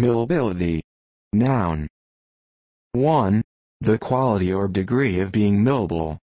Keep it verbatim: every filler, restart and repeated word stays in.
Millability. Noun. one. The quality or degree of being millable.